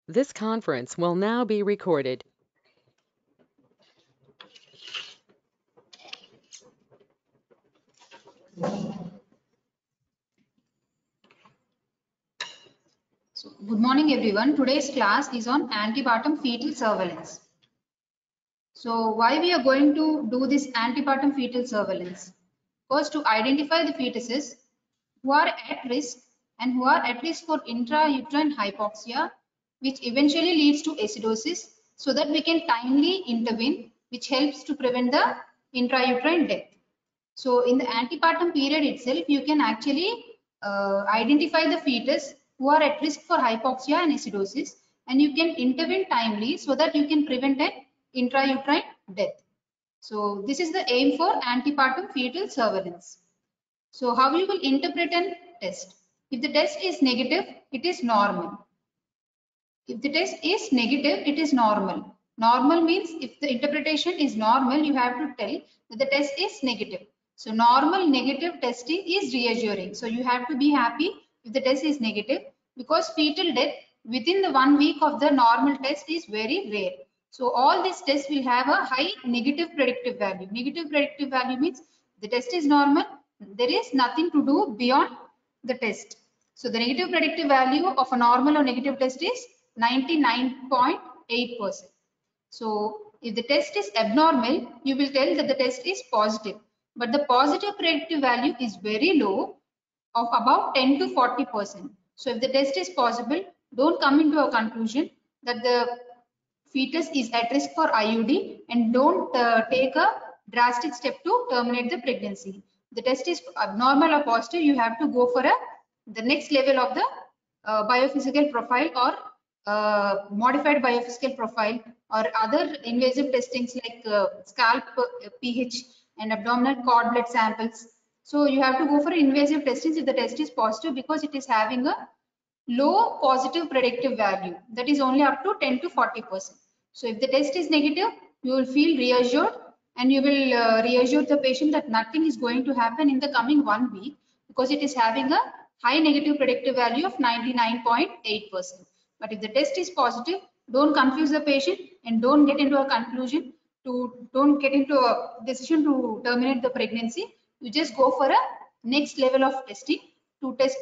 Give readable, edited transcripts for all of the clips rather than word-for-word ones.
This conference will now be recorded. So, good morning everyone. Today's class is on antepartum fetal surveillance. So why we are going to do this antepartum fetal surveillance? First, to identify the fetuses who are at risk and who are at risk for intrauterine hypoxia, which eventually leads to acidosis, so that we can timely intervene, which helps to prevent the intrauterine death. So in the antepartum period itself, you can actually identify the fetus who are at risk for hypoxia and acidosis, and you can intervene timely so that you can prevent an intrauterine death. So this is the aim for antepartum fetal surveillance. So how you will interpret and test? If the test is negative, it is normal. If the test is negative, it is normal. Normal means if the interpretation is normal, you have to tell that the test is negative. So normal negative testing is reassuring. So you have to be happy if the test is negative, because fetal death within the 1 week of the normal test is very rare. So all these tests will have a high negative predictive value. Negative predictive value means the test is normal, there is nothing to do beyond the test. So the negative predictive value of a normal or negative test is 99.8%. So if the test is abnormal, you will tell that the test is positive. But the positive predictive value is very low, of about 10 to 40%. So if the test is possible, don't come into a conclusion that the fetus is at risk for IUD, and don't take a drastic step to terminate the pregnancy. The test is abnormal or positive, you have to go for the next level of the biophysical profile, or modified biophysical profile, or other invasive testings like scalp pH and abdominal cord blood samples. So you have to go for invasive testings if the test is positive, because it is having a low positive predictive value, that is only up to 10 to 40%. So if the test is negative, you will feel reassured, and you will reassure the patient that nothing is going to happen in the coming 1 week, because it is having a high negative predictive value of 99.8%. But if the test is positive, don't confuse the patient, and don't get into a conclusion don't get into a decision to terminate the pregnancy. You just go for a next level of testing to test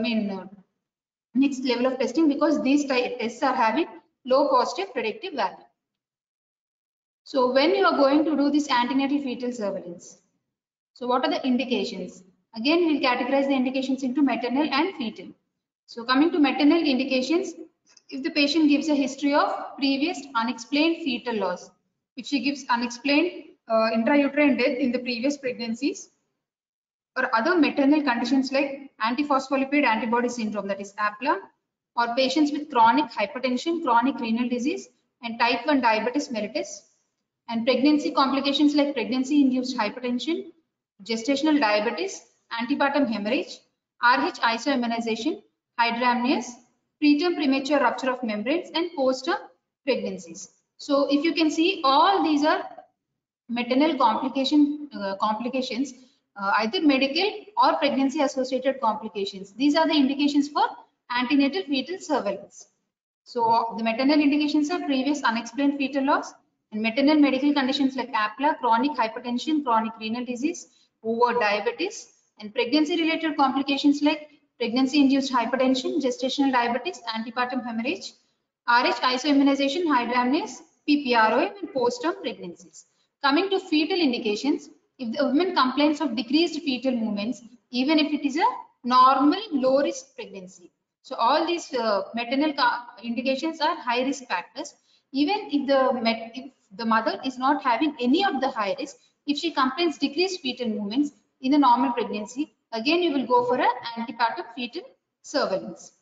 next level of testing, because these tests are having low positive predictive value. So when you are going to do this antenatal fetal surveillance, so what are the indications? Again, we'll categorize the indications into maternal and fetal. So coming to maternal indications, if the patient gives a history of previous unexplained fetal loss, if she gives unexplained intrauterine death in the previous pregnancies, or other maternal conditions like antiphospholipid antibody syndrome, that is APLA, or patients with chronic hypertension, chronic renal disease, and type 1 diabetes mellitus, and pregnancy complications like pregnancy-induced hypertension, gestational diabetes, antepartum hemorrhage, RH isoimmunization, hydramnios, preterm premature rupture of membranes, and postterm pregnancies. So if you can see, all these are maternal complications, either medical or pregnancy associated complications. These are the indications for antenatal fetal surveillance. So the maternal indications are previous unexplained fetal loss, and maternal medical conditions like APLA, chronic hypertension, chronic renal disease, over diabetes, and pregnancy related complications like pregnancy induced hypertension, gestational diabetes, antepartum hemorrhage, RH isoimmunization, hydramnios, PPROM, and postterm pregnancies. Coming to fetal indications, if the woman complains of decreased fetal movements, even if it is a normal low risk pregnancy. So all these maternal indications are high risk factors. Even if the mother is not having any of the high risk, if she complains decreased fetal movements in a normal pregnancy, again you will go for an antepartum fetal surveillance.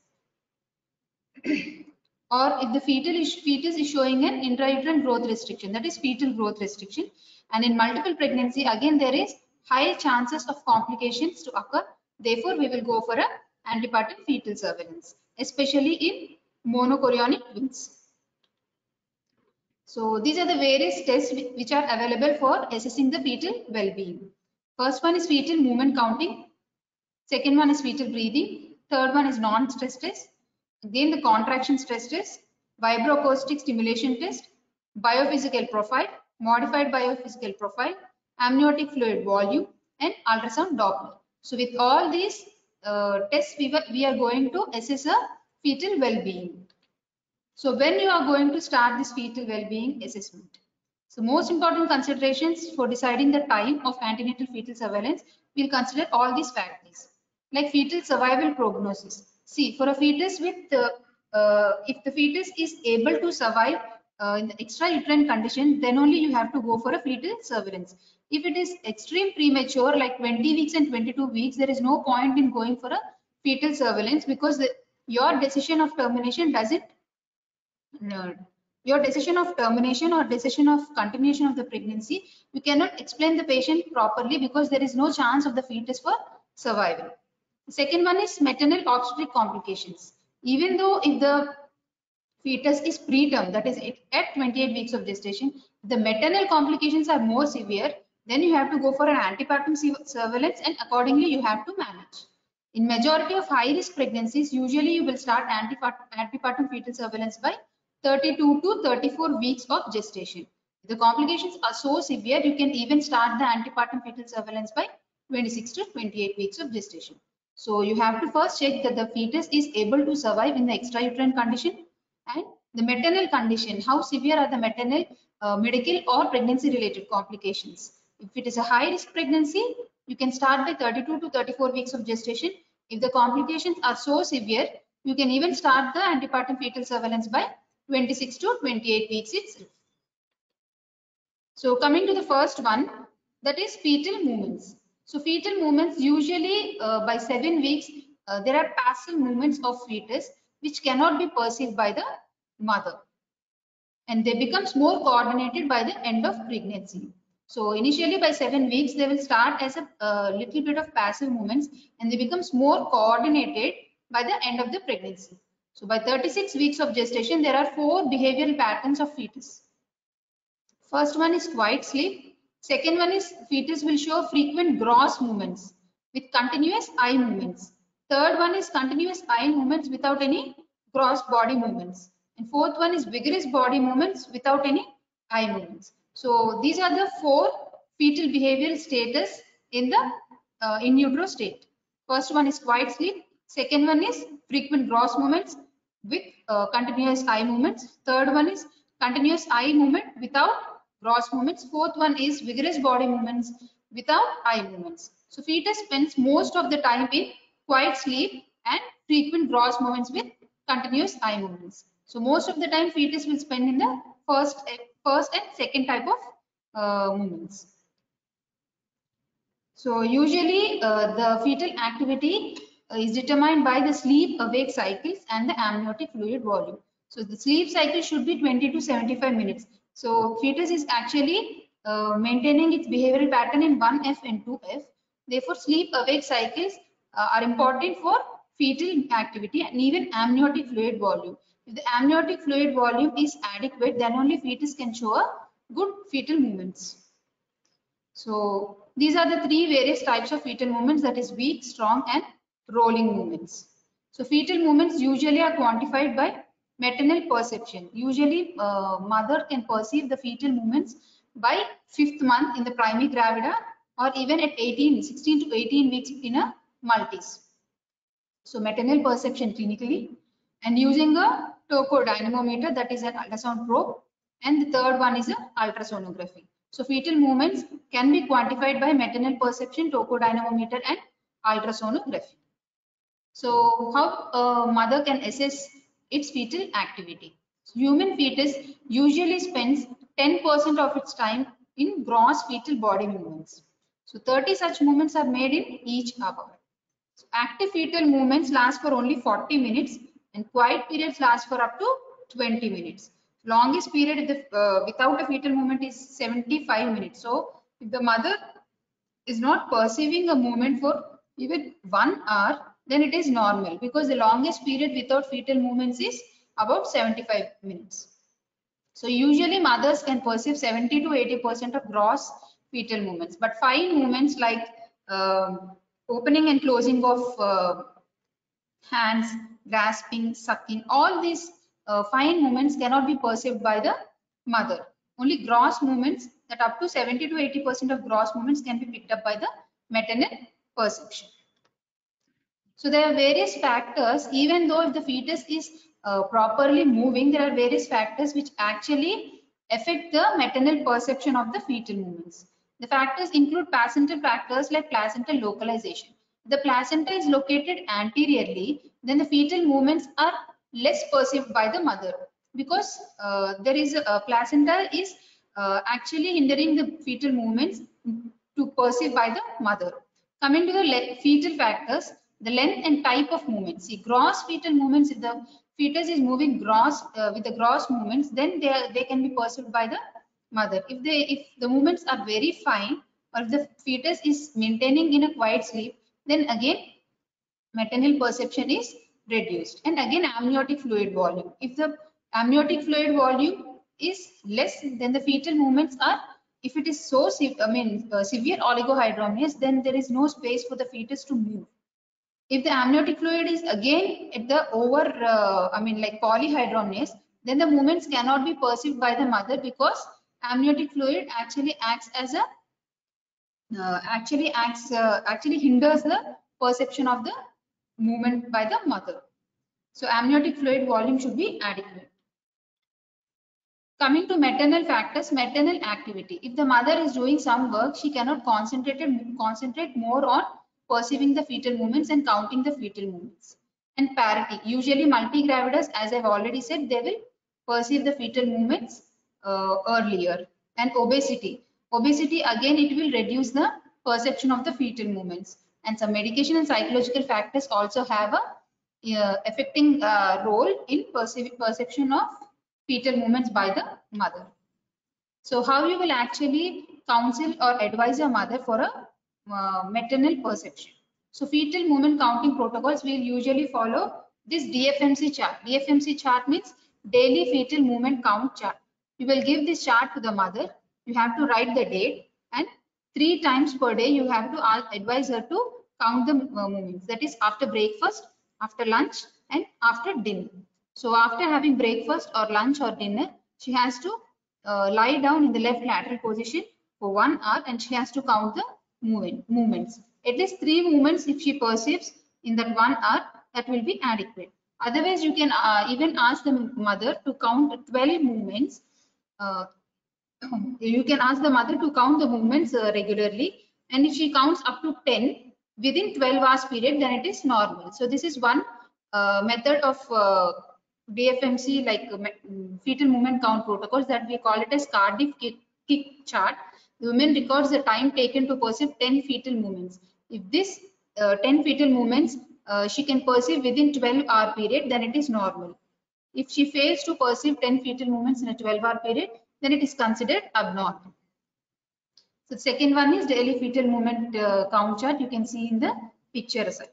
Or if the fetus is showing an intrauterine growth restriction, that is fetal growth restriction, and in multiple pregnancy, again there is high chances of complications to occur. Therefore, we will go for a antepartum fetal surveillance, especially in monochorionic twins. So these are the various tests which are available for assessing the fetal well-being. First one is fetal movement counting. Second one is fetal breathing. Third one is non-stress test. Again, the contraction stress test. vibroacoustic stimulation test, biophysical profile, modified biophysical profile, amniotic fluid volume, and ultrasound Doppler. So with all these tests, we are going to assess a fetal well-being. So when you are going to start this fetal well-being assessment? So most important considerations for deciding the time of antenatal fetal surveillance, we'll consider all these factors like fetal survival prognosis. See, for a fetus with, if the fetus is able to survive in the extrauterine condition, then only you have to go for a fetal surveillance. If it is extreme premature, like 20 weeks and 22 weeks, there is no point in going for a fetal surveillance because your decision of termination doesn't your decision of termination or decision of continuation of the pregnancy, you cannot explain the patient properly because there is no chance of the fetus for survival. The second one is maternal obstetric complications. Even though if the fetus is preterm, that is at 28 weeks of gestation, the maternal complications are more severe, then you have to go for an antepartum surveillance and accordingly you have to manage. In majority of high risk pregnancies, usually you will start antepartum fetal surveillance by 32 to 34 weeks of gestation. If the complications are so severe, you can even start the antepartum fetal surveillance by 26 to 28 weeks of gestation. So you have to first check that the fetus is able to survive in the extrauterine condition and the maternal condition. How severe are the maternal, medical or pregnancy related complications? If it is a high risk pregnancy, you can start by 32 to 34 weeks of gestation. If the complications are so severe, you can even start the antepartum fetal surveillance by 26 to 28 weeks itself. So coming to the first one, that is fetal movements. So fetal movements usually by 7 weeks, there are passive movements of fetus which cannot be perceived by the mother. And they becomes more coordinated by the end of pregnancy. So initially by 7 weeks, they will start as a little bit of passive movements and they becomes more coordinated by the end of the pregnancy. So by 36 weeks of gestation, there are 4 behavioral patterns of fetus. First one is quiet sleep. Second one is fetus will show frequent gross movements with continuous eye movements. Third one is continuous eye movements without any gross body movements. And fourth one is vigorous body movements without any eye movements. So these are the 4 fetal behavioral status in the in utero state. First one is quiet sleep. Second one is frequent gross movements with continuous eye movements. Third one is continuous eye movement without gross movements. Fourth one is vigorous body movements without eye movements. So fetus spends most of the time in quiet sleep and frequent gross movements with continuous eye movements. So most of the time fetus will spend in the first and second type of movements. So usually the fetal activity is determined by the sleep awake cycles and the amniotic fluid volume. So the sleep cycle should be 20 to 75 minutes. So fetus is actually maintaining its behavioral pattern in 1F and 2F. Therefore sleep awake cycles are important for fetal activity and even amniotic fluid volume. If the amniotic fluid volume is adequate, then only fetus can show a good fetal movements. So these are the 3 various types of fetal movements, that is weak, strong and rolling movements. So fetal movements usually are quantified by maternal perception. Usually mother can perceive the fetal movements by 5th month in the primary gravida or even at 16 to 18 weeks in a multis. So maternal perception clinically and using a tocodynamometer, that is an ultrasound probe, and the third one is a ultrasonography. So fetal movements can be quantified by maternal perception, tocodynamometer and ultrasonography. So how a mother can assess its fetal activity? So human fetus usually spends 10% of its time in gross fetal body movements. So 30 such movements are made in each hour. So active fetal movements last for only 40 minutes and quiet periods last for up to 20 minutes. Longest period without a fetal movement is 75 minutes. So if the mother is not perceiving a movement for even 1 hour, then it is normal because the longest period without fetal movements is about 75 minutes. So usually mothers can perceive 70 to 80% of gross fetal movements, but fine movements like opening and closing of hands, grasping, sucking, all these fine movements cannot be perceived by the mother. Only gross movements, that up to 70 to 80% of gross movements can be picked up by the maternal perception. So there are various factors, even though if the fetus is properly moving, there are various factors which actually affect the maternal perception of the fetal movements. The factors include placental factors like placental localization. The placenta is located anteriorly, then the fetal movements are less perceived by the mother, because there is a placenta is actually hindering the fetal movements to perceive by the mother. Coming to the fetal factors, the length and type of movement. See, gross fetal movements, if the fetus is moving gross with the gross movements, then they can be perceived by the mother. If the movements are very fine, or if the fetus is maintaining in a quiet sleep, then again maternal perception is reduced. And again, amniotic fluid volume. If the amniotic fluid volume is less, then the fetal movements are, if it is so severe oligohydramnios, then there is no space for the fetus to move. If the amniotic fluid is again at the like polyhydramnios, then the movements cannot be perceived by the mother, because amniotic fluid actually acts as a actually hinders the perception of the movement by the mother. So amniotic fluid volume should be adequate. Coming to maternal factors, maternal activity. If the mother is doing some work, she cannot concentrate more on perceiving the fetal movements and counting the fetal movements. And parity. Usually multigravidas, as I've already said, they will perceive the fetal movements earlier. And obesity. Obesity, again, it will reduce the perception of the fetal movements. And some medication and psychological factors also have a affecting role in perception of fetal movements by the mother. So how you will actually counsel or advise a mother for a maternal perception. So fetal movement counting protocols will usually follow this DFMC chart. DFMC chart means daily fetal movement count chart. You will give this chart to the mother. You have to write the date, and 3 times per day you have to advise her to count the movements. That is after breakfast, after lunch, and after dinner. So after having breakfast or lunch or dinner, she has to lie down in the left lateral position for 1 hour, and she has to count the movements. At least 3 movements if she perceives in that 1 hour, that will be adequate. Otherwise, you can even ask the mother to count 12 movements. You can ask the mother to count the movements regularly, and if she counts up to 10 within 12 hours period, then it is normal. So this is one method of DFMC, like fetal movement count protocols, that we call it as Cardiff kick chart. The woman records the time taken to perceive 10 fetal movements. If this 10 fetal movements she can perceive within 12-hour period, then it is normal. If she fails to perceive 10 fetal movements in a 12-hour period, then it is considered abnormal. So the second one is daily fetal movement count chart. You can see in the picture aside.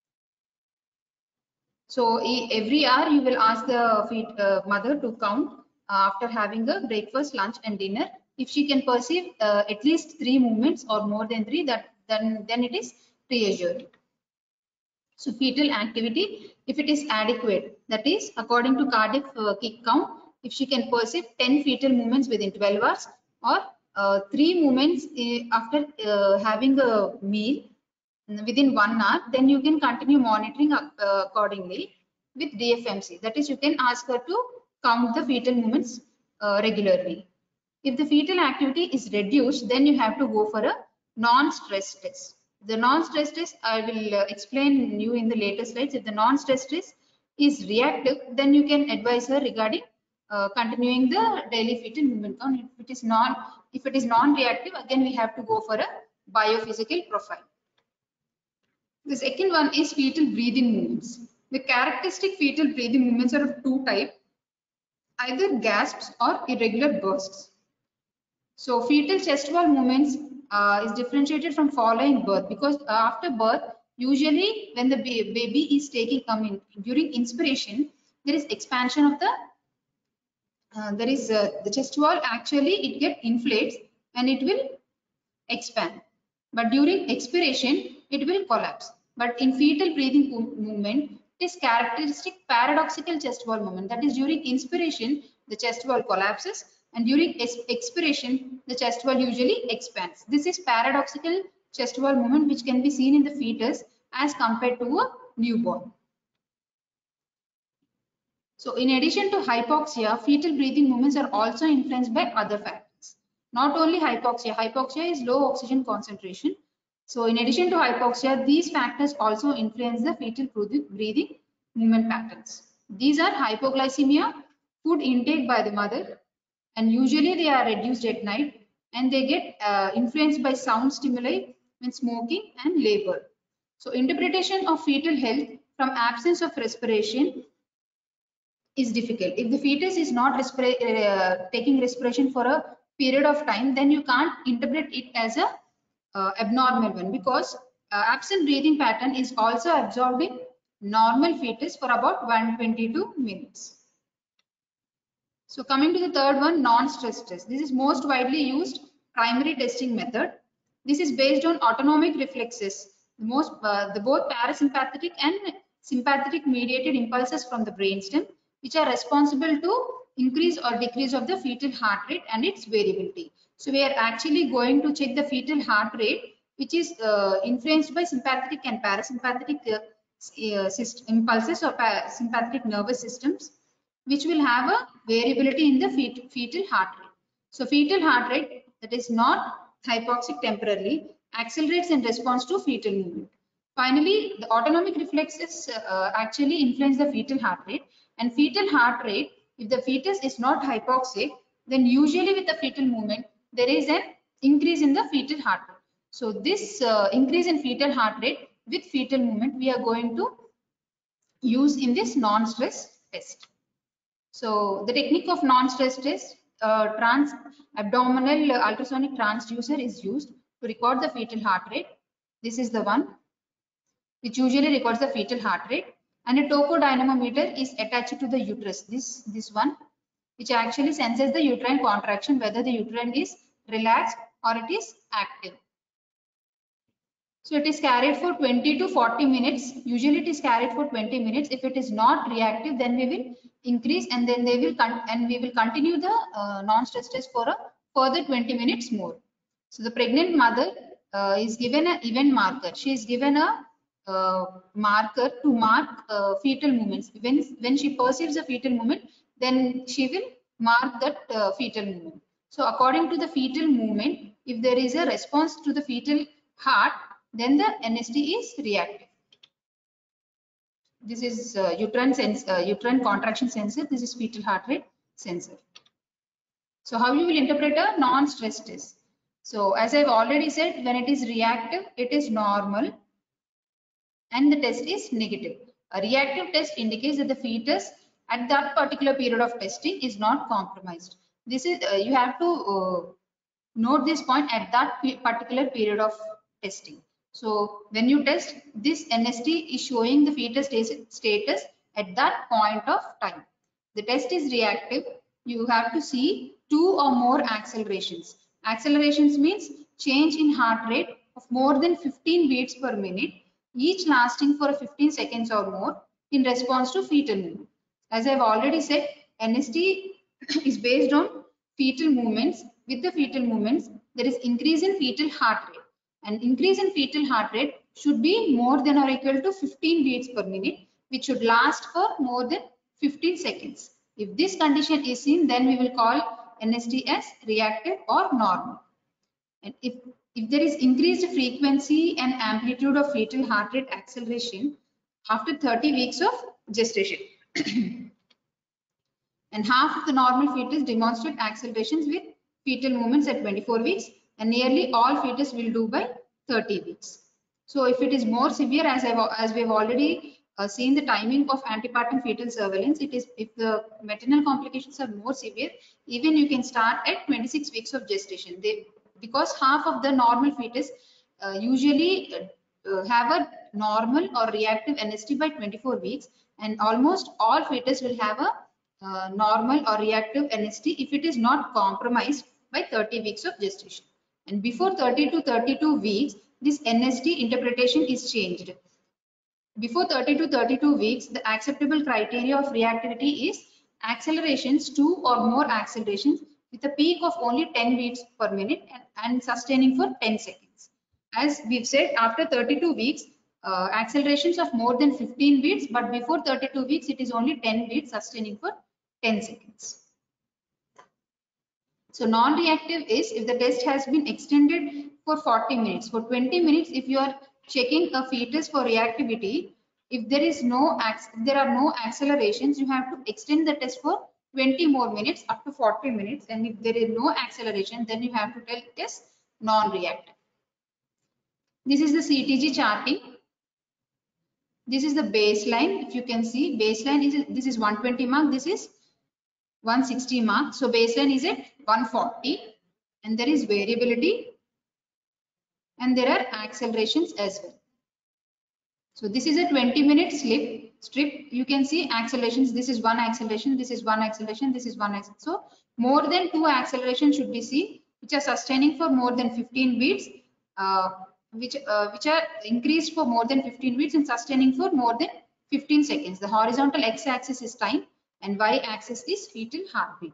So every hour you will ask the mother to count after having a breakfast, lunch, and dinner. If she can perceive at least 3 movements or more than 3, then it is reassuring. So fetal activity, if it is adequate, that is according to Cardiff kick count, if she can perceive 10 fetal movements within 12 hours, or 3 movements after having a meal within 1 hour, then you can continue monitoring accordingly with DFMC. That is, you can ask her to count the fetal movements regularly. If the fetal activity is reduced, then you have to go for a non-stress test. The non-stress test I will explain you in the later slides. If the non-stress test is reactive, then you can advise her regarding continuing the daily fetal movement count. If it is non-reactive, again we have to go for a biophysical profile. The second one is fetal breathing movements. The characteristic fetal breathing movements are of 2 types, either gasps or irregular bursts. So fetal chest wall movements is differentiated from following birth, because after birth, usually when the baby is taking, during inspiration, there is expansion of the the chest wall. Actually it get inflates and it will expand, but during expiration it will collapse. But in fetal breathing movement, It is characteristic paradoxical chest wall movement. That is, during inspiration, the chest wall collapses, and during expiration, the chest wall usually expands. This is paradoxical chest wall movement, which can be seen in the fetus as compared to a newborn. So in addition to hypoxia, fetal breathing movements are also influenced by other factors. Not only hypoxia, hypoxia is low oxygen concentration. So in addition to hypoxia, these factors also influence the fetal breathing movement patterns. These are hypoglycemia, food intake by the mother, and usually they are reduced at night, and they get influenced by sound stimuli when smoking and labor. So interpretation of fetal health from absence of respiration is difficult. If the fetus is not taking respiration for a period of time, then you can't interpret it as a abnormal one, because absent breathing pattern is also observed in normal fetus for about 122 minutes. So coming to the third one, non-stress test. This is most widely used primary testing method. This is based on autonomic reflexes, the both parasympathetic and sympathetic mediated impulses from the brainstem, which are responsible to increase or decrease of the fetal heart rate and its variability. So we are actually going to check the fetal heart rate, which is influenced by sympathetic and parasympathetic impulses or sympathetic nervous systems, which will have a variability in the fetal heart rate. So fetal heart rate that is not hypoxic temporarily accelerates in response to fetal movement. Finally, the autonomic reflexes actually influence the fetal heart rate, and fetal heart rate, if the fetus is not hypoxic, then usually with the fetal movement, there is an increase in the fetal heart rate. So this increase in fetal heart rate with fetal movement, we are going to use in this non-stress test. So the technique of non-stress test, trans-abdominal ultrasonic transducer is used to record the fetal heart rate. This is the one which usually records the fetal heart rate, and a tocodynamometer is attached to the uterus. This one, which actually senses the uterine contraction, whether the uterine is relaxed or it is active. So it is carried for 20 to 40 minutes. Usually it is carried for 20 minutes. If it is not reactive, then we will increase, and then we will continue the non-stress test for a further 20 minutes more. So the pregnant mother is given an event marker. She is given a marker to mark fetal movements. When she perceives a fetal movement, then she will mark that fetal movement. So according to the fetal movement, if there is a response to the fetal heart, then the NST is reactive. This is uterine contraction sensor. This is fetal heart rate sensor. So how you will interpret a non-stress test? So as I've already said, when it is reactive, it is normal and the test is negative. A reactive test indicates that the fetus at that particular period of testing is not compromised. This is you have to note this point at that particular period of testing. So when you test, this NST is showing the fetus status at that point of time. The test is reactive. You have to see 2 or more accelerations. Accelerations means change in heart rate of more than 15 beats per minute, each lasting for 15 seconds or more in response to fetal movement. As I've already said, NST is based on fetal movements. With the fetal movements, there is increase in fetal heart rate. An increase in fetal heart rate should be more than or equal to 15 beats per minute, which should last for more than 15 seconds. If this condition is seen, then we will call NST as reactive or normal. And if there is increased frequency and amplitude of fetal heart rate acceleration after 30 weeks of gestation, and half of the normal fetus demonstrate accelerations with fetal movements at 24 weeks, and nearly all fetus will do by 30 weeks. So if it is more severe, as we have already seen the timing of antepartum fetal surveillance, it is if the maternal complications are more severe, even you can start at 26 weeks of gestation. Because half of the normal fetus usually have a normal or reactive NST by 24 weeks, and almost all fetus will have a normal or reactive NST if it is not compromised by 30 weeks of gestation. And before 30 to 32 weeks, this NST interpretation is changed. before 30 to 32 weeks, the acceptable criteria of reactivity is accelerations, 2 or more accelerations with a peak of only 10 beats per minute and sustaining for 10 seconds. As we've said, after 32 weeks, accelerations of more than 15 beats, but before 32 weeks, it is only 10 beats sustaining for 10 seconds. So non-reactive is if the test has been extended for 40 minutes. For 20 minutes, if you are checking a fetus for reactivity, if there are no accelerations, you have to extend the test for 20 more minutes up to 40 minutes. And if there is no acceleration, then you have to tell it is non-reactive. This is the CTG charting. This is the baseline. If you can see, baseline is this is 120 mark. This is 160 mark. So baseline is at 140, and there is variability, and there are accelerations as well. So this is a 20-minute strip. You can see accelerations. This is one acceleration. This is one acceleration. This is one acceleration. So more than 2 accelerations should be seen, which are sustaining for more than 15 beats, which are increased for more than 15 beats and sustaining for more than 15 seconds. The horizontal x-axis is time and y-axis is fetal heartbeat.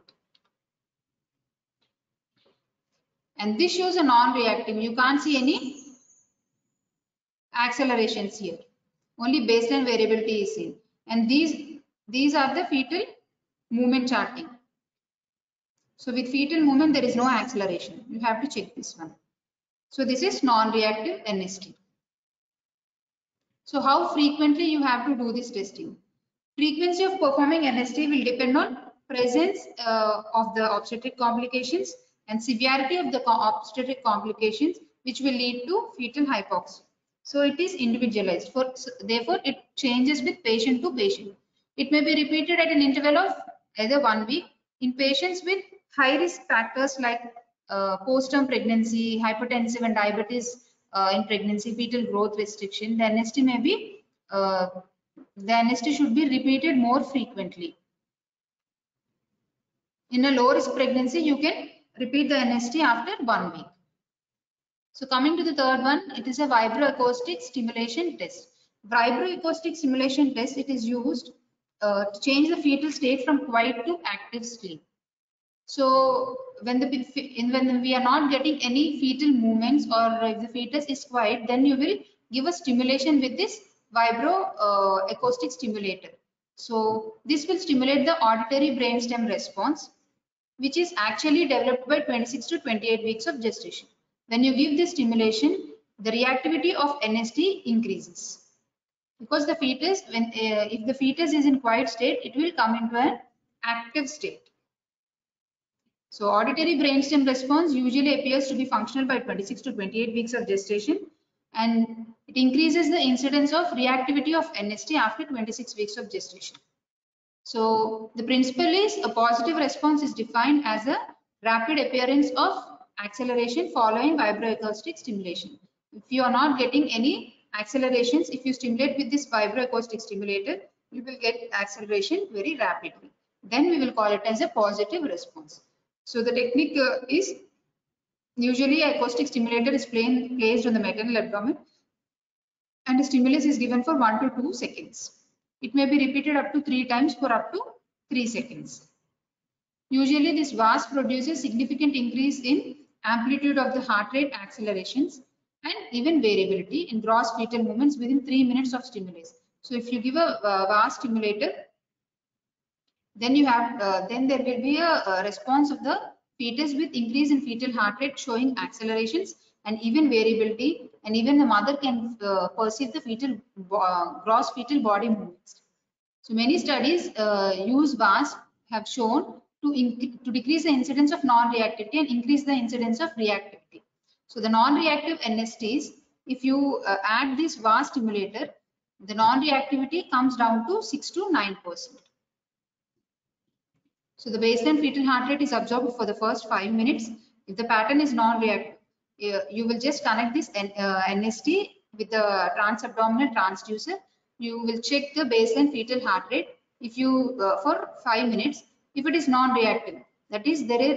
And this shows a non-reactive. You can't see any accelerations here. Only baseline variability is seen. And these are the fetal movement charting. So with fetal movement, there is no acceleration. You have to check this one. So this is non-reactive NST. So how frequently you have to do this testing? Frequency of performing NST will depend on presence of the obstetric complications and severity of the obstetric complications, which will lead to fetal hypoxia. So it is individualized. Therefore, it changes with patient to patient. It may be repeated at an interval of either 1 week. In patients with high risk factors like postpartum pregnancy, hypertensive and diabetes in pregnancy, fetal growth restriction, the NST may be the NST should be repeated more frequently. In a low risk pregnancy, you can repeat the NST after 1 week. So coming to the third one, it is a vibroacoustic stimulation test. Vibroacoustic stimulation test, it is used to change the fetal state from quiet to active sleep. So when we are not getting any fetal movements, or if the fetus is quiet, then you will give a stimulation with this vibroacoustic stimulator. So this will stimulate the auditory brainstem response, which is actually developed by 26 to 28 weeks of gestation. When you give this stimulation, the reactivity of NST increases. Because the fetus, if the fetus is in quiet state, it will come into an active state. So auditory brainstem response usually appears to be functional by 26 to 28 weeks of gestation, and it increases the incidence of reactivity of NST after 26 weeks of gestation. So the principle is a positive response is defined as a rapid appearance of acceleration following vibroacoustic stimulation. If you are not getting any accelerations, if you stimulate with this vibroacoustic stimulator, you will get acceleration very rapidly. Then we will call it as a positive response. So the technique is usually acoustic stimulator is placed on the maternal abdomen, and the stimulus is given for 1 to 2 seconds. It may be repeated up to 3 times for up to 3 seconds. Usually this VAS produces significant increase in amplitude of the heart rate accelerations and even variability in gross fetal movements within 3 minutes of stimulus. So if you give a VAS stimulator, then you have then there will be a response of the fetus with increase in fetal heart rate showing accelerations and even variability, and even the mother can perceive the fetal gross fetal body movements. So many studies use VAS have shown to decrease the incidence of non-reactivity and increase the incidence of reactivity. So the non-reactive NSTs, if you add this VAS stimulator, the non-reactivity comes down to 6 to 9%. So the baseline fetal heart rate is observed for the first 5 minutes. If the pattern is non-reactive, you will just connect this NST with the transabdominal transducer. You will check the baseline fetal heart rate. If you for 5 minutes, if it is non-reactive, that is there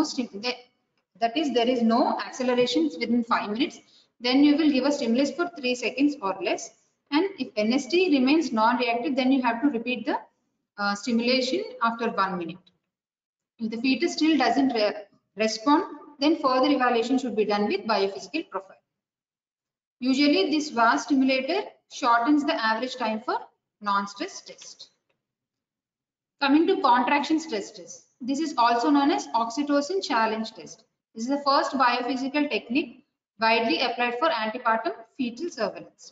is no accelerations within 5 minutes, then you will give a stimulus for 3 seconds or less, and if NST remains non-reactive, then you have to repeat the stimulation after 1 minute. If the fetus still doesn't respond, then further evaluation should be done with biophysical profile. Usually this VAS stimulator shortens the average time for non-stress test. Coming to contraction stress test. This is also known as oxytocin challenge test. This is the first biophysical technique widely applied for antepartum fetal surveillance.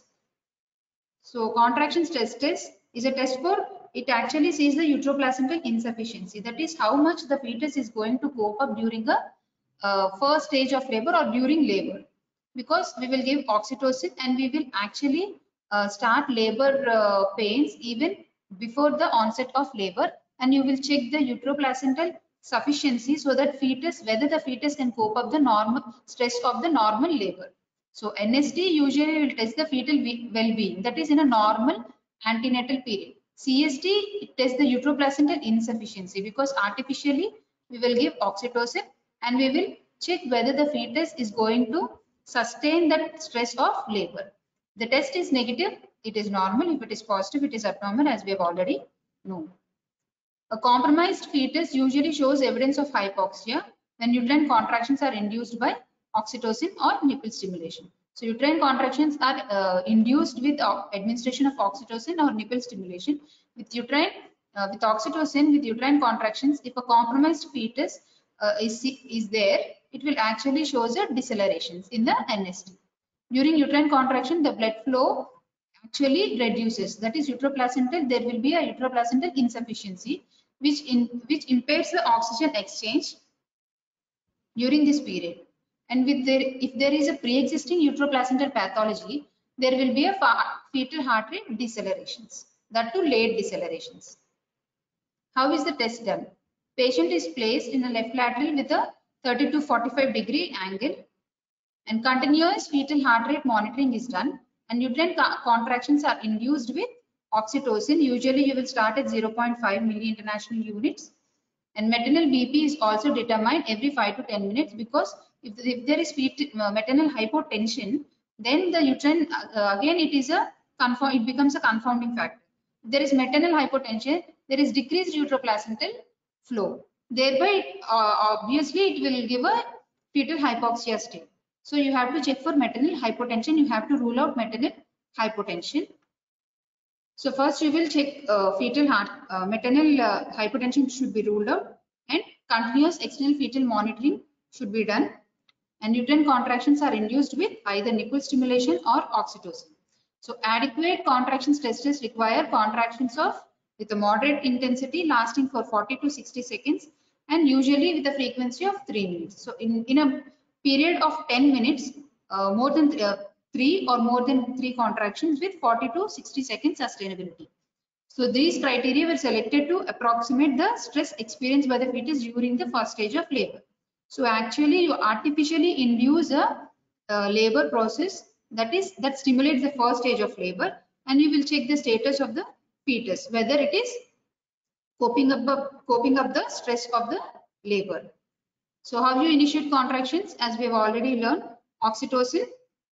So contraction stress test is a test for, it actually sees the uteroplacental insufficiency. That is how much the fetus is going to cope up during the first stage of labor or during labor. Because we will give oxytocin and we will actually start labor pains even before the onset of labor, and you will check the uteroplacental sufficiency so that whether the fetus can cope up the normal stress of the normal labor. So NST usually will test the fetal well-being, that is in a normal antenatal period. CST, it tests the uteroplacental insufficiency because artificially we will give oxytocin and we will check whether the fetus is going to sustain that stress of labor. The test is negative, it is normal. If it is positive, it is abnormal, as we have already known. A compromised fetus usually shows evidence of hypoxia when uterine contractions are induced by oxytocin or nipple stimulation. So uterine contractions are induced with administration of oxytocin or nipple stimulation. With oxytocin, with uterine contractions, if a compromised fetus is there, it will actually shows a decelerations in the NST. During uterine contraction, the blood flow actually reduces. That is uteroplacental. There will be a uteroplacental insufficiency, which impairs the oxygen exchange during this period. And if there is a pre-existing uteroplacental pathology, there will be a fetal heart rate decelerations. That too late decelerations. How is the test done? Patient is placed in a left lateral with a 30 to 45 degree angle, and continuous fetal heart rate monitoring is done, and uterine contractions are induced with oxytocin. Usually you will start at 0.5 milli-international units, and maternal BP is also determined every 5 to 10 minutes, because if there is maternal hypotension, then the uterine again it becomes a confounding factor. If there is maternal hypotension, there is decreased uteroplacental flow. Thereby, obviously, it will give a fetal hypoxia state. So you have to check for maternal hypotension. You have to rule out maternal hypotension. So first you will check maternal hypotension should be ruled out, and continuous external fetal monitoring should be done, and uterine contractions are induced with either nipple stimulation or oxytocin. So adequate contraction stress tests require contractions with a moderate intensity lasting for 40 to 60 seconds, and usually with a frequency of 3 minutes. So in a period of 10 minutes, more than 3 or more than 3 contractions with 40 to 60 seconds sustainability. So these criteria were selected to approximate the stress experienced by the fetus during the first stage of labor. So actually you artificially induce a labor process that stimulates the first stage of labor, and you will check the status of the fetus, whether it is coping up the stress of the labor. So how you initiate contractions, as we have already learned, oxytocin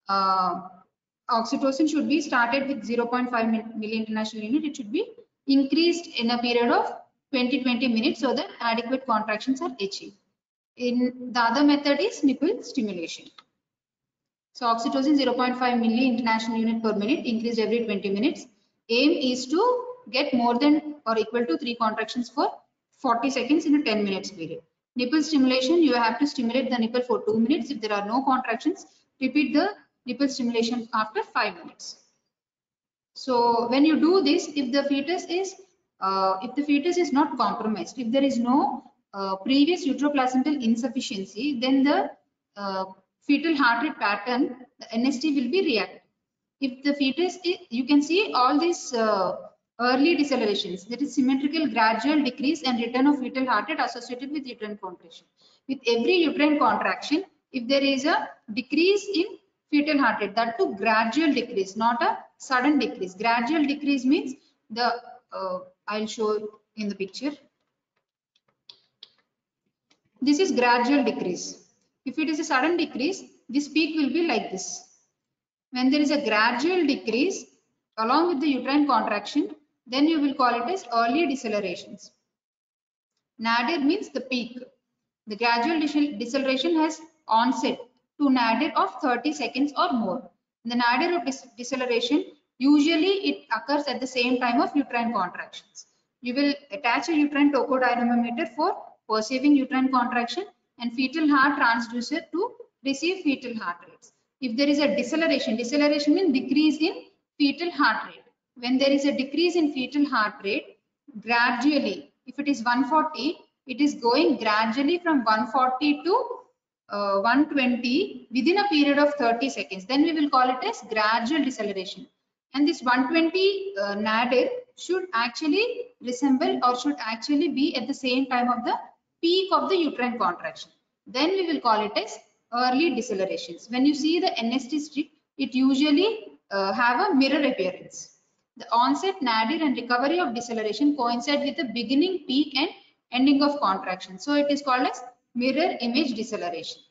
should be started with 0.5 milli-international unit. It should be increased in a period of 20 minutes so that adequate contractions are achieved. In the other method is nipple stimulation. So oxytocin 0.5 milli-international unit per minute, increased every 20 minutes. Aim is to get more than or equal to 3 contractions for 40 seconds in a 10 minutes period. Nipple stimulation, you have to stimulate the nipple for 2 minutes. If there are no contractions, repeat the nipple stimulation after 5 minutes. So when you do this, if the fetus is not compromised, if there is no previous uteroplacental insufficiency, then the fetal heart rate pattern, the NST, will be reactive. If the fetus you can see all these early decelerations, that is symmetrical gradual decrease and return of fetal heart rate associated with uterine contraction. With every uterine contraction, if there is a decrease in fetal heart rate, that too gradual decrease, not a sudden decrease. Gradual decrease means I'll show in the picture. This is gradual decrease. If it is a sudden decrease, this peak will be like this. When there is a gradual decrease, along with the uterine contraction, then you will call it as early decelerations. Nadir means the peak. The gradual deceleration has onset to nadir of 30 seconds or more. In the nadir of deceleration, usually it occurs at the same time of uterine contractions. You will attach a uterine tocodynamometer for perceiving uterine contraction and fetal heart transducer to receive fetal heart rates. If there is a deceleration means decrease in fetal heart rate. When there is a decrease in fetal heart rate, gradually, if it is 140, it is going gradually from 140 to 120 within a period of 30 seconds. Then we will call it as gradual deceleration. And this 120 nadir should actually resemble or should actually be at the same time of the peak of the uterine contraction. Then we will call it as early decelerations. When you see the NST strip, it usually have a mirror appearance. The onset, nadir and recovery of deceleration coincide with the beginning, peak and ending of contraction. So it is called as mirror image deceleration.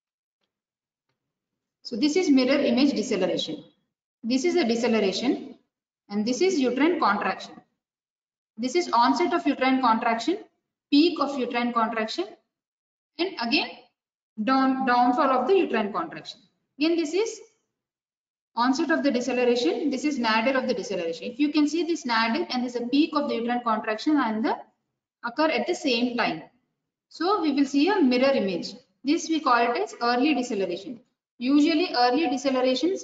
So this is mirror image deceleration. This is a deceleration and this is uterine contraction. This is onset of uterine contraction, peak of uterine contraction, and again downfall of the uterine contraction. Again, this is onset of the deceleration. This is nadir of the deceleration. If you can see this nadir and this is a peak of the uterine contraction and the occur at the same time. So we will see a mirror image. This we call it as early deceleration. Usually early decelerations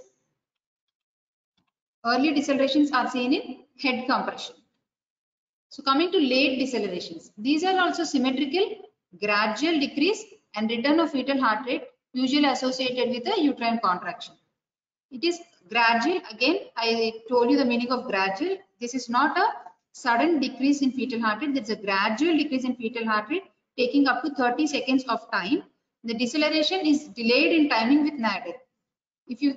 are seen in head compression. So coming to late decelerations, these are also symmetrical, gradual decrease and return of fetal heart rate usually associated with a uterine contraction. It is gradual. Again, I told you the meaning of gradual. This is not a sudden decrease in fetal heart rate. There's a gradual decrease in fetal heart rate taking up to 30 seconds of time. The deceleration is delayed in timing with nadir. If you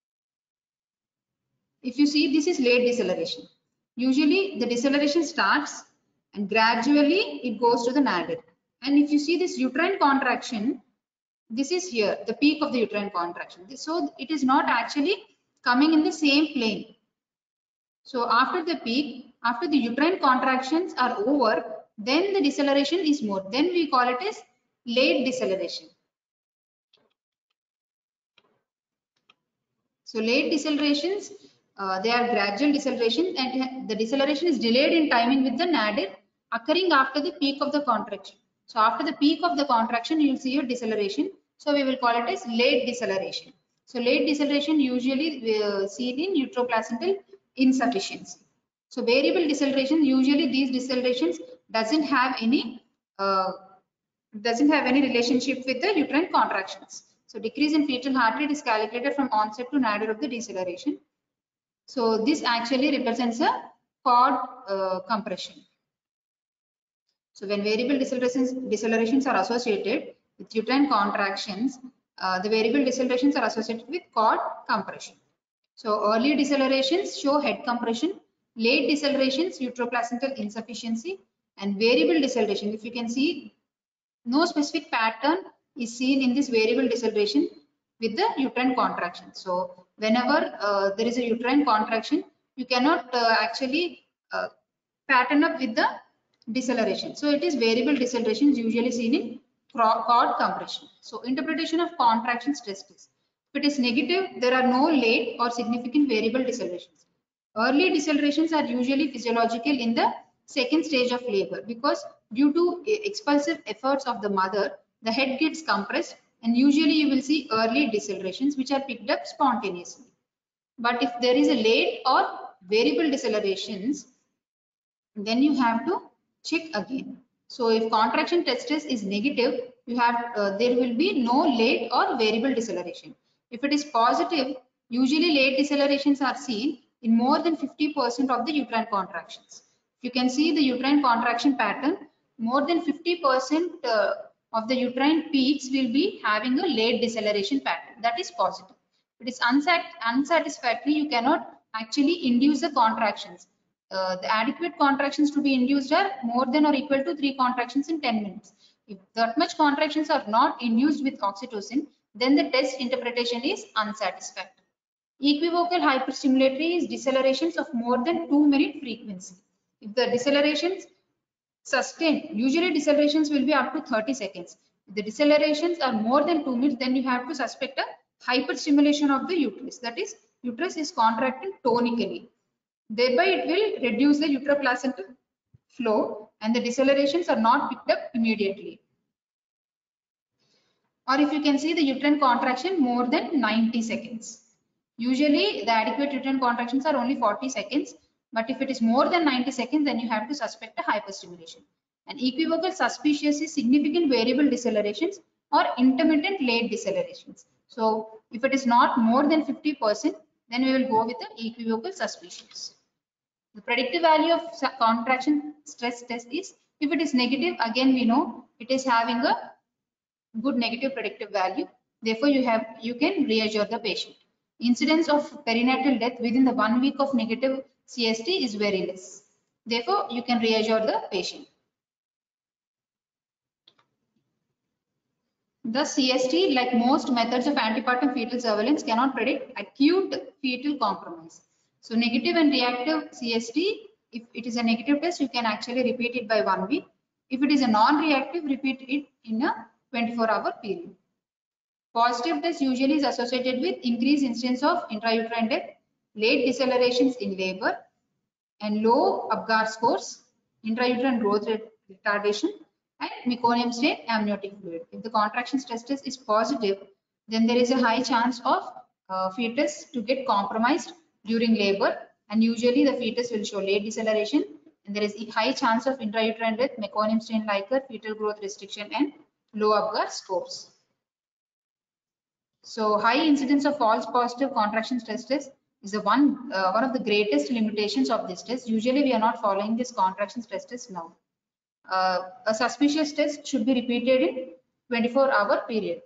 see, this is late deceleration. Usually the deceleration starts and gradually it goes to the nadir. And if you see this uterine contraction, this is here, the peak of the uterine contraction. So it is not actually coming in the same plane. So after the peak, after the uterine contractions are over, then the deceleration is more. Then we call it as late deceleration. So late decelerations, they are gradual deceleration and the deceleration is delayed in timing with the nadir occurring after the peak of the contraction. So after the peak of the contraction, you will see a deceleration. So we will call it as late deceleration. So late deceleration usually seen in uteroplacental insufficiency. So variable deceleration, usually these decelerations doesn't have any relationship with the uterine contractions. So decrease in fetal heart rate is calculated from onset to nadir of the deceleration. So this actually represents a cord compression. So when variable decelerations are associated with uterine contractions, the variable decelerations are associated with cord compression. So early decelerations show head compression, late decelerations uteroplacental insufficiency, and variable deceleration. If you can see, no specific pattern is seen in this variable deceleration with the uterine contraction. So whenever there is a uterine contraction, you cannot actually pattern up with the deceleration. So it is variable deceleration is usually seen in cord compression. So interpretation of contraction stress test. If it is negative, there are no late or significant variable decelerations. Early decelerations are usually physiological in the second stage of labor because due to expulsive efforts of the mother, the head gets compressed and usually you will see early decelerations which are picked up spontaneously. But if there is a late or variable decelerations, then you have to check again. So if contraction test is negative, you have there will be no late or variable deceleration. If it is positive, usually late decelerations are seen in more than 50% of the uterine contractions. If you can see the uterine contraction pattern, more than 50% of the uterine peaks will be having a late deceleration pattern. That is positive. If it is unsatisfactory, you cannot actually induce the contractions. The adequate contractions to be induced are more than or equal to 3 contractions in 10 minutes. If that much contractions are not induced with oxytocin, then the test interpretation is unsatisfactory. Equivocal hyperstimulatory is decelerations of more than 2-minute frequency. If the decelerations sustain, usually decelerations will be up to 30 seconds. If the decelerations are more than 2 minutes, then you have to suspect a hyperstimulation of the uterus. That is, uterus is contracting tonically. Thereby, it will reduce the uteroplacental flow and the decelerations are not picked up immediately. Or if you can see the uterine contraction more than 90 seconds. Usually the adequate uterine contractions are only 40 seconds, but if it is more than 90 seconds, then you have to suspect a hyperstimulation. And equivocal suspicious is significant variable decelerations or intermittent late decelerations. So if it is not more than 50%, then we will go with the equivocal suspicious. The predictive value of contraction stress test is, if it is negative, again we know it is having a good negative predictive value. Therefore, you can reassure the patient. Incidence of perinatal death within the 1 week of negative CST is very less. Therefore, you can reassure the patient. The CST, like most methods of antepartum fetal surveillance, cannot predict acute fetal compromise. So negative and reactive CST, if it is a negative test, you can actually repeat it by 1 week. If it is a non-reactive, repeat it in a 24-hour period. Positive test usually is associated with increased incidence of intrauterine death, late decelerations in labor, and low Apgar scores, intrauterine growth retardation, and meconium stain amniotic fluid. If the contraction stress test is positive, then there is a high chance of fetus to get compromised during labor, and usually the fetus will show late deceleration, and there is a high chance of intrauterine death, meconium stain liquor, fetal growth restriction, and low Apgar scores. So high incidence of false positive contraction stress test is the one of the greatest limitations of this test. Usually we are not following this contraction stress test now. A suspicious test should be repeated in 24-hour period.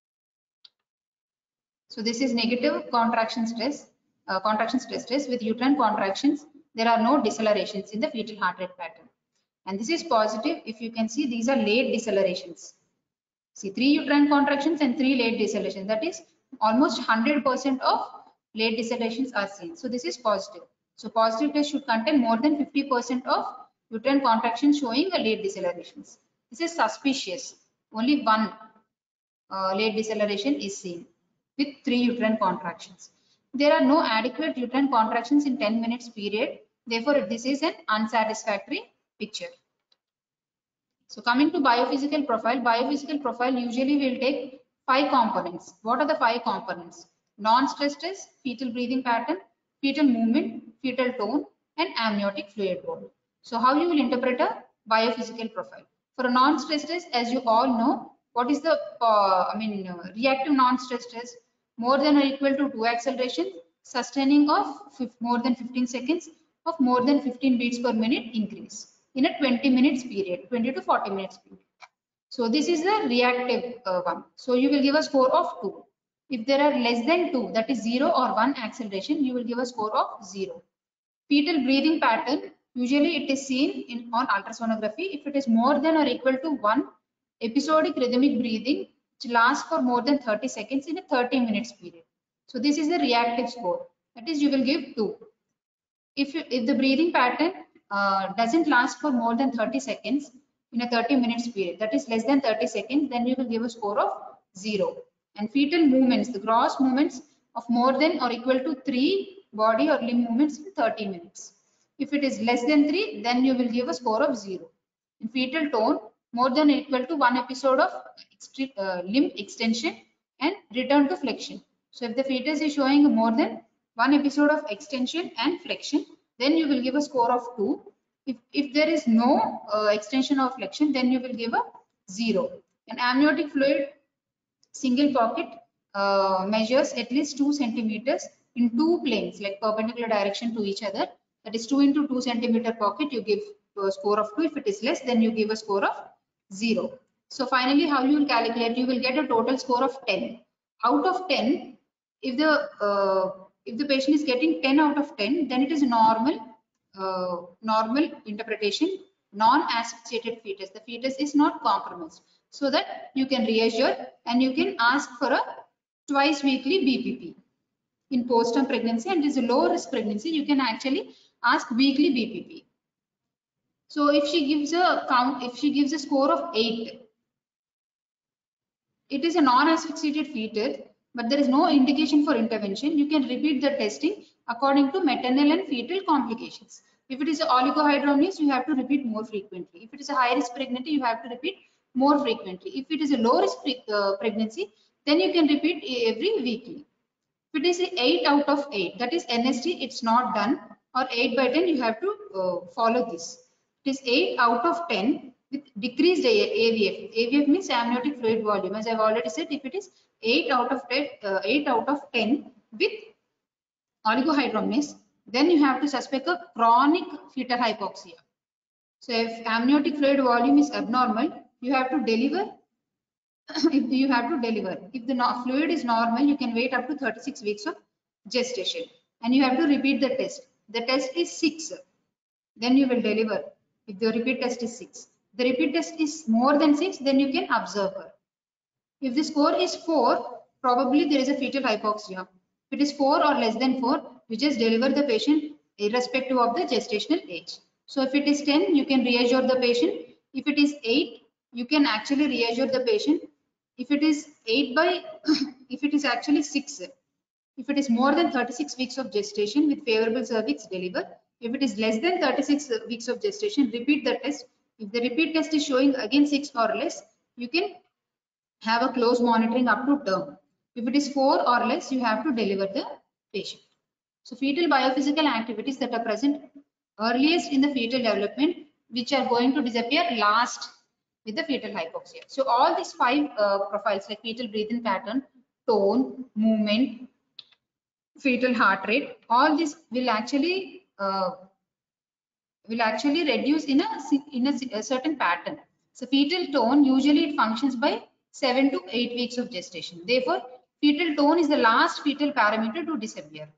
So this is negative contraction stress test with uterine contractions. There are no decelerations in the fetal heart rate pattern. And this is positive. If you can see, these are late decelerations. See, 3 uterine contractions and 3 late decelerations. That is almost 100% of late decelerations are seen. So this is positive. So positive test should contain more than 50% of uterine contractions showing a late decelerations. This is suspicious. Only 1 late deceleration is seen with 3 uterine contractions. There are no adequate uterine contractions in 10 minutes period. Therefore, this is an unsatisfactory picture. So coming to biophysical profile usually will take 5 components. What are the 5 components? Non-stress test, fetal breathing pattern, fetal movement, fetal tone, and amniotic fluid role. So how you will interpret a biophysical profile? For a non-stress test, as you all know, what is the reactive non-stress test? More than or equal to 2 acceleration, sustaining of more than 15 seconds of more than 15 beats per minute increase in a 20 minutes period, 20 to 40 minutes period. So this is the reactive one. So you will give a score of 2. If there are less than 2, that is 0 or 1 acceleration, you will give a score of 0. Fetal breathing pattern, usually it is seen on ultrasonography. If it is more than or equal to 1 episodic rhythmic breathing, which lasts for more than 30 seconds in a 30 minutes period. So this is the reactive score. That is, you will give 2. If the breathing pattern doesn't last for more than 30 seconds in a 30 minutes period, that is less than 30 seconds, then you will give a score of 0. And fetal movements, the gross movements of more than or equal to 3 body or limb movements in 30 minutes. If it is less than 3, then you will give a score of 0. In fetal tone, more than or equal to 1 episode of limb extension and return to flexion. So if the fetus is showing more than 1 episode of extension and flexion, then you will give a score of 2. If there is no extension or flexion, then you will give a 0. An amniotic fluid single pocket measures at least 2 centimeters in 2 planes, like perpendicular direction to each other. That is 2 into 2 centimeter pocket, you give a score of 2. If it is less, then you give a score of 0. So finally, how you will calculate? You will get a total score of 10. Out of 10, if the patient is getting 10 out of 10, then it is normal interpretation, non-asphyxiated fetus. The fetus is not compromised, so that you can reassure and you can ask for a twice weekly BPP. in postpartum pregnancy, and it is a low risk pregnancy, you can actually ask weekly BPP. So if she gives a count, if she gives a score of 8, it is a non-asphyxiated fetal, but there is no indication for intervention. You can repeat the testing according to maternal and fetal complications. If it is oligohydramnios, you have to repeat more frequently. If it is a high-risk pregnancy, you have to repeat more frequently. If it is a low-risk pregnancy, then you can repeat every weekly. If it is 8 out of 8, that is NST, it's not done, or 8 by 10, you have to follow this. It is 8 out of 10 with decreased AVF. AVF means amniotic fluid volume. As I've already said, if it is 8 out of 10 with oligohydramnios, then you have to suspect a chronic fetal hypoxia. So if amniotic fluid volume is abnormal, you have to deliver. If the fluid is normal, you can wait up to 36 weeks of gestation, and you have to repeat the test. The test is 6, then you will deliver. If the repeat test is 6, the repeat test is more than 6, then you can observe her. If the score is 4, probably there is a fetal hypoxia. If it is 4 or less than 4, you just deliver the patient irrespective of the gestational age. So if it is 10, you can reassure the patient. If it is 8, you can actually reassure the patient. If it is 8 by, if it is actually 6, if it is more than 36 weeks of gestation with favorable cervix, deliver. If it is less than 36 weeks of gestation, repeat the test. If the repeat test is showing again 6 or less, you can have a close monitoring up to term. If it is 4 or less, you have to deliver the patient. So fetal biophysical activities that are present earliest in the fetal development, which are going to disappear last with the fetal hypoxia. So all these 5 profiles like fetal breathing pattern, tone, movement, fetal heart rate, all this will actually reduce in a certain pattern. So fetal tone, usually it functions by 7 to 8 weeks of gestation. Therefore, fetal tone is the last fetal parameter to disappear.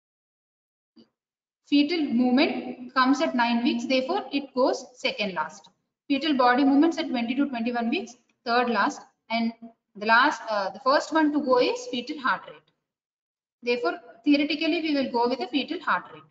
Fetal movement comes at 9 weeks, therefore it goes second last. Fetal body movements at 20 to 21 weeks, third last, and the first one to go is fetal heart rate. Therefore, theoretically, we will go with the fetal heart rate.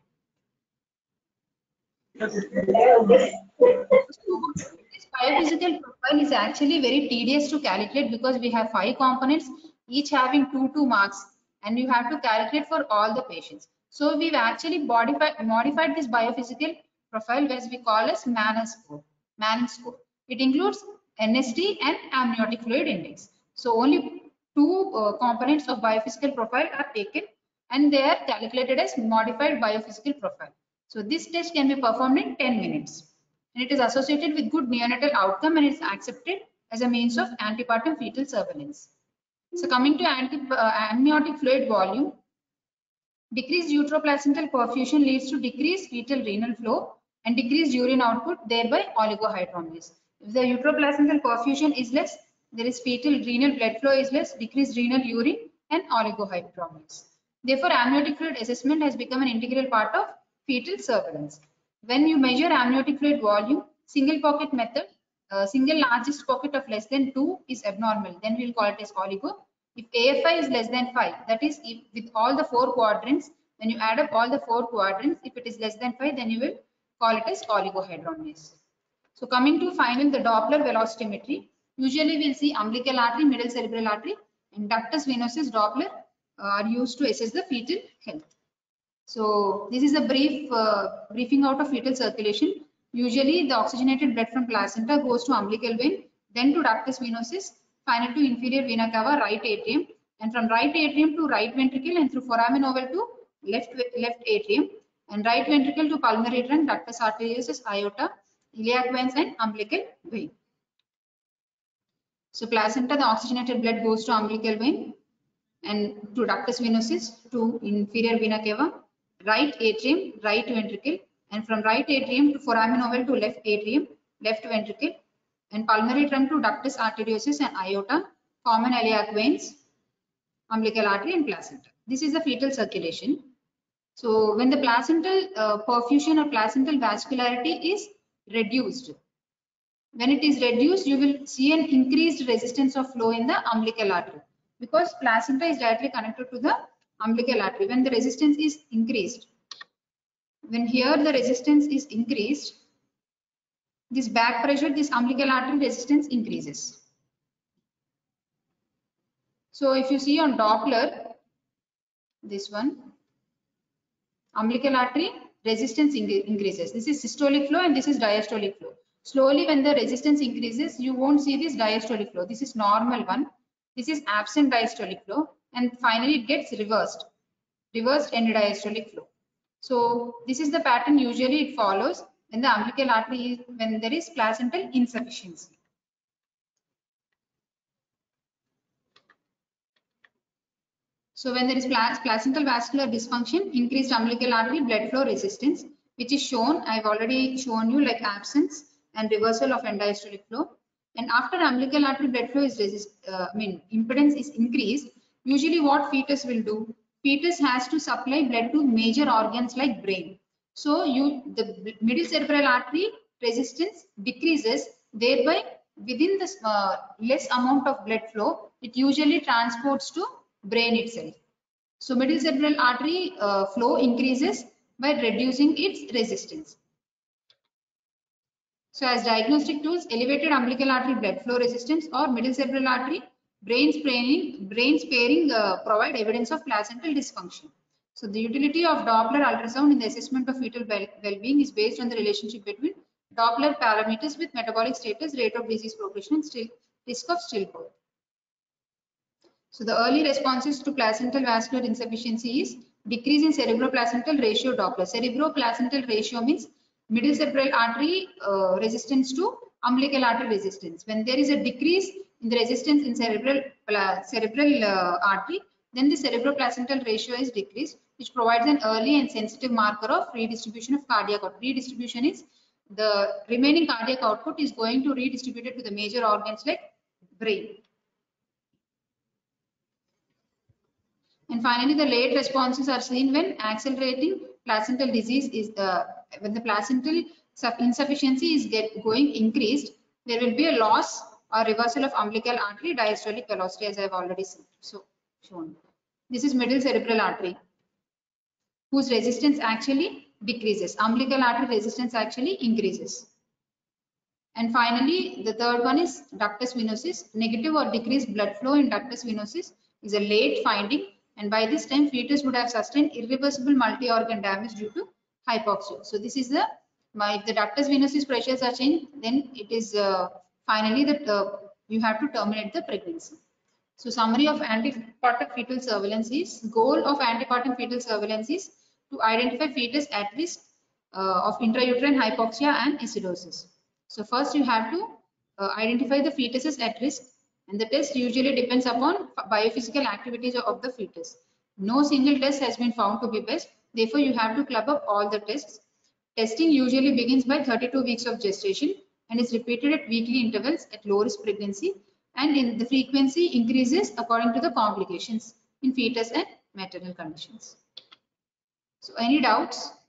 This biophysical profile is actually very tedious to calculate because we have 5 components, each having 2 marks, and you have to calculate for all the patients. So we've actually modified this biophysical profile, which we call as Manning score. It includes NST and amniotic fluid index. So only 2 components of biophysical profile are taken, and they are calculated as modified biophysical profile. So this test can be performed in 10 minutes. And it is associated with good neonatal outcome, and it's accepted as a means of antepartum fetal surveillance. So coming to amniotic fluid volume, decreased uteroplacental perfusion leads to decreased fetal renal flow and decreased urine output, thereby oligohydramnios. If the uteroplacental perfusion is less, there is fetal renal blood flow is less, decreased renal urine, and oligohydramnios. Therefore, amniotic fluid assessment has become an integral part of fetal surveillance. When you measure amniotic fluid volume, single pocket method, single largest pocket of less than 2 is abnormal, then we will call it as oligo. If AFI is less than 5, that is if with all the 4 quadrants, when you add up all the 4 quadrants, if it is less than 5, then you will call it as oligohydramnios. So coming to final, the Doppler velocimetry. Usually we'll see umbilical artery, middle cerebral artery, and ductus venosus Doppler are used to assess the fetal health. So this is a briefing out of fetal circulation. Usually the oxygenated blood from placenta goes to umbilical vein, then to ductus venosus, finally to inferior vena cava, right atrium, and from right atrium to right ventricle, and through foramen ovale to left atrium, and right ventricle to pulmonary trunk, ductus arteriosus, aorta, iliac veins, and umbilical vein. So placenta, the oxygenated blood goes to umbilical vein and to ductus venosus, to inferior vena cava, right atrium, right ventricle, and from right atrium to foramen ovale to left atrium, left ventricle, and pulmonary trunk to ductus arteriosus and aorta, common iliac veins, umbilical artery, and placenta. This is the fetal circulation. So when the placental perfusion or placental vascularity is reduced, when it is reduced, you will see an increased resistance of flow in the umbilical artery, because placenta is directly connected to the umbilical artery, when the resistance is increased, when here the resistance is increased, this back pressure, this umbilical artery resistance increases. So if you see on Doppler, this one, umbilical artery resistance increases. This is systolic flow and this is diastolic flow. Slowly when the resistance increases, you won't see this diastolic flow. This is normal one. This is absent diastolic flow, and finally it gets reversed end diastolic flow. So this is the pattern usually it follows when the umbilical artery when there is placental insufficiency. So when there is placental vascular dysfunction, increased umbilical artery blood flow resistance, which is shown, I've already shown you, like absence and reversal of end diastolic flow. And after umbilical artery blood flow is impedance is increased, usually what fetus will do? Fetus has to supply blood to major organs like brain. So the middle cerebral artery resistance decreases, thereby within the less amount of blood flow, it usually transports to brain itself. So middle cerebral artery flow increases by reducing its resistance. So as diagnostic tools, elevated umbilical artery blood flow resistance or middle cerebral artery brain sparing provide evidence of placental dysfunction. So the utility of Doppler ultrasound in the assessment of fetal well-being is based on the relationship between Doppler parameters with metabolic status, rate of disease progression, and risk of stillbirth. So the early responses to placental vascular insufficiency is decrease in cerebroplacental ratio Doppler. Cerebroplacental ratio means middle cerebral artery resistance to umbilical artery resistance. When there is a decrease in the resistance in cerebral artery, then the cerebroplacental ratio is decreased, which provides an early and sensitive marker of redistribution of cardiac output. Redistribution is the remaining cardiac output is going to redistribute it to the major organs like brain. And finally, the late responses are seen when accelerating placental disease is when the placental insufficiency is going increased. There will be a loss or reversal of umbilical artery diastolic velocity, as I have already shown. This is middle cerebral artery, whose resistance actually decreases. Umbilical artery resistance actually increases. And finally, the third one is ductus venosus. Negative or decreased blood flow in ductus venosus is a late finding, and by this time fetus would have sustained irreversible multi-organ damage due to hypoxia. So this is if the ductus venosus pressures are changed, then it is finally that you have to terminate the pregnancy. So summary of antepartum fetal surveillance is, goal of antepartum fetal surveillance is to identify fetus at risk of intrauterine hypoxia and acidosis. So first you have to identify the fetuses at risk, and the test usually depends upon biophysical activities of the fetus. No single test has been found to be best. Therefore, you have to club up all the tests. Testing usually begins by 32 weeks of gestation and is repeated at weekly intervals at low risk pregnancy, and in the frequency increases according to the complications in fetus and maternal conditions. So any doubts?